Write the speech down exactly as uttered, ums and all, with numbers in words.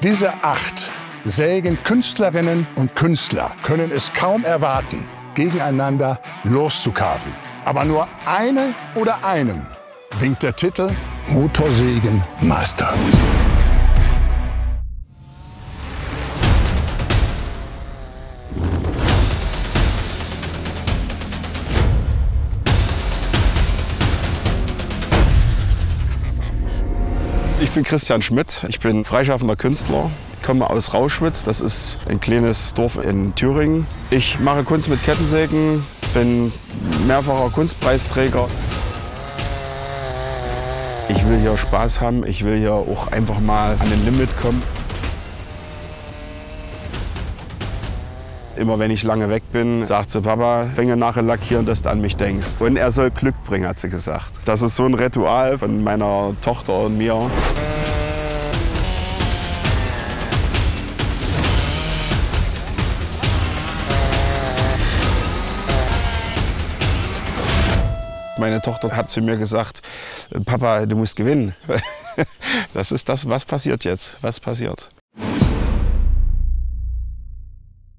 Diese acht Sägenkünstlerinnen und Künstler können es kaum erwarten, gegeneinander loszukarten. Aber nur eine oder einem winkt der Titel Motorsägenmeister. Ich bin Christian Schmidt, ich bin freischaffender Künstler, komme aus Rauschwitz, das ist ein kleines Dorf in Thüringen. Ich mache Kunst mit Kettensägen, bin mehrfacher Kunstpreisträger. Ich will hier Spaß haben, ich will hier auch einfach mal an den Limit kommen. Immer wenn ich lange weg bin, sagt sie, Papa, fänge nachher lackieren, dass du an mich denkst. Und er soll Glück bringen, hat sie gesagt. Das ist so ein Ritual von meiner Tochter und mir. Meine Tochter hat zu mir gesagt, Papa, du musst gewinnen. Das ist das, was passiert jetzt, was passiert.